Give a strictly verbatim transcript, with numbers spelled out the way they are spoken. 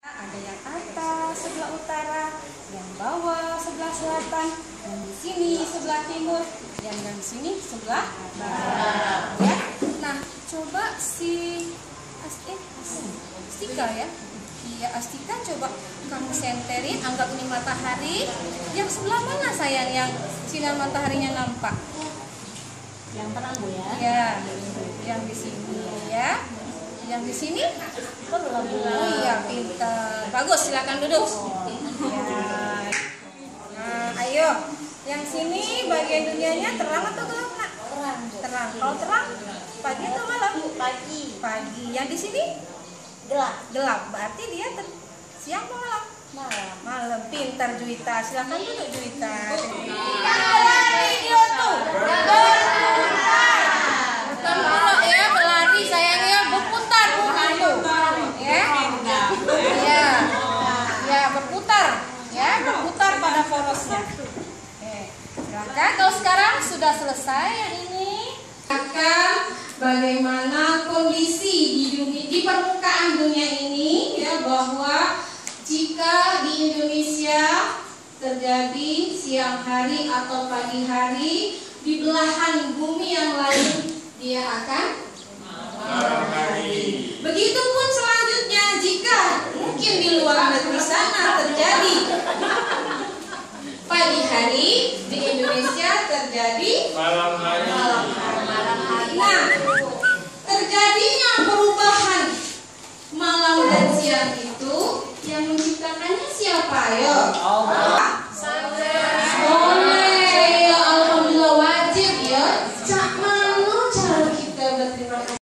Ada yang atas sebelah utara, yang bawah sebelah selatan, yang di sini sebelah timur, yang yang di sini sebelah barat. Ya. Nah, coba si Asti, Astika ya. Iya, Astika, coba kamu senterin, anggap ini matahari. Yang sebelah mana sayang yang sinar mataharinya nampak? Yang terang Bu ya. Ya, yang di sini ya. Yang di sini? Belum. Oh iya, pintar. Bagus, silakan duduk. Ya. Nah, ayo. Yang sini bagian dunianya terang atau gelap, Nak? Terang Bu. Terang. Kalau terang, pagi atau malam? Pagi. Pagi. Yang di sini Gelap. gelap. Berarti dia ter- siang atau malam? Malam. Malam. Pintar Juwita. Silakan duduk Juwita. Video tuh. Bukan dulu ya, berlari sayangnya, berputar bukanku. Ya. Ya. Ya, berputar. Ya, berputar pada porosnya. Oke. Silakan. Kalau sekarang sudah selesai yang ini. Akan bagaimana kondisi di dunia, di permukaan dunia ini ya, bahwa jika di Indonesia terjadi siang hari atau pagi hari, di belahan bumi yang lain dia akan malam hari. Begitupun selanjutnya jika mungkin di luar negeri sana terjadi pagi hari, di Indonesia terjadi malam hari. malam hari. Nah, terjadinya perubahan malam dan siang itu yang menciptakannya siapa? Ayo. Allah.